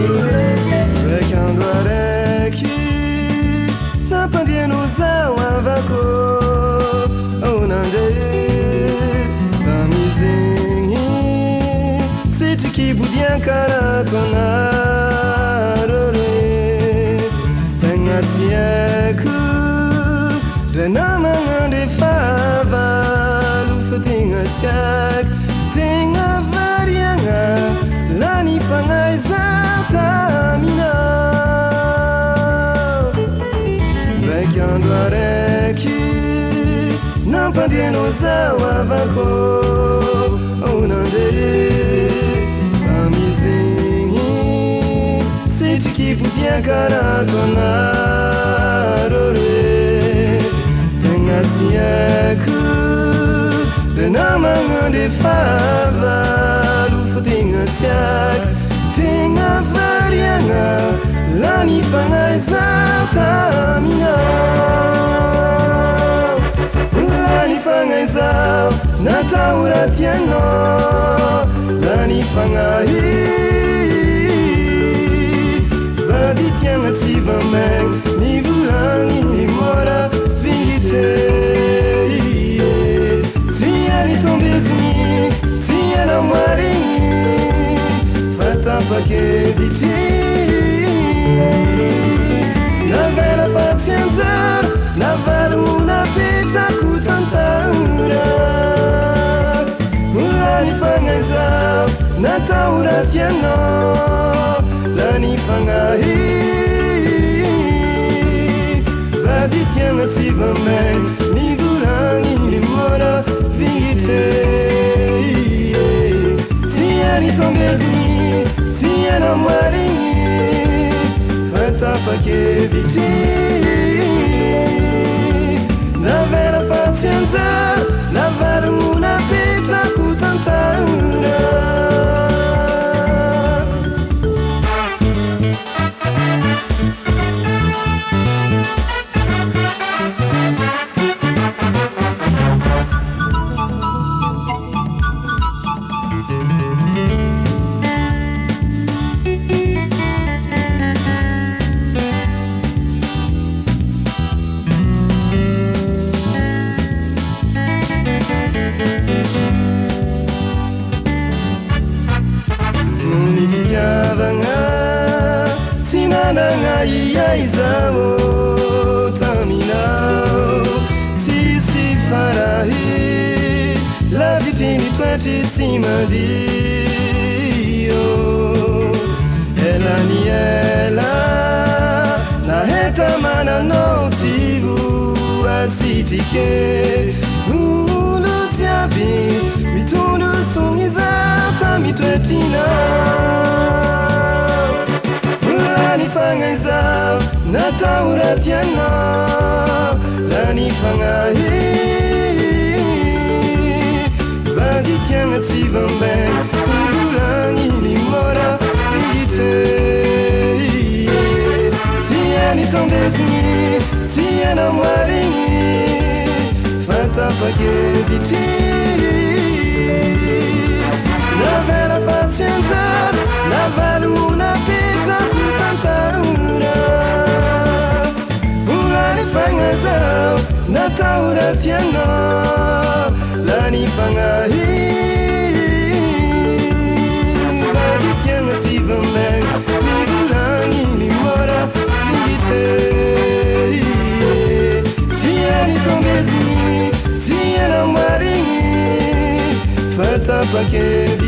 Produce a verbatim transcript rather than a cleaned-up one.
Bekando areki Tapandieno zao avako Onande Amizini Sitiki budiankara konarore Tengatiaku Renamangande fava Lufatingatiak Tenga varianga Lani pangai zatamina Bekando areki Nampandieno zao avako Onande Amizini Sitiki budiankara konarore Tengatiaku Renamangande fava Lufatingatiak Tenga varianga Lani pangai zatamina Lani pangai zao Nataura tiano Lani pangai Badi tianga tiva meng Ni bulangi ni mora Vingite Si ali tombesni Si ala marini Fata pake dici La vera pazienza La vera una pizza Kutantaura Lani fangai zao Nataura tiano Lani fangai Badi tianga tiva meng Ni bulangi ni mora Vingite Si ali tombesni Si ala marini Fanta pake viti La vera pazienza La vera una pizza Kutantaura Iyaizao taminao Sisi farahi La vitini twati simadio Ela ni ela Na heta mana no sivu Asitike Ulu tiabi Mitundu sungiza Kamitwetina Lani fangai zao Nataura tiano Lani fangai Badi tianga tiva mbeng Ulangi ni mora Vingite Si ani tombesni Si ana marini Fanta pake viti La vera pazienza La vera una pizza Kutantaura Ulani fangai zao Nataura tiano Lani fangai Badi tianga tiva meng Ni bulangi ni mora Vingite Si ani tombesni Si ana marini Fanta pake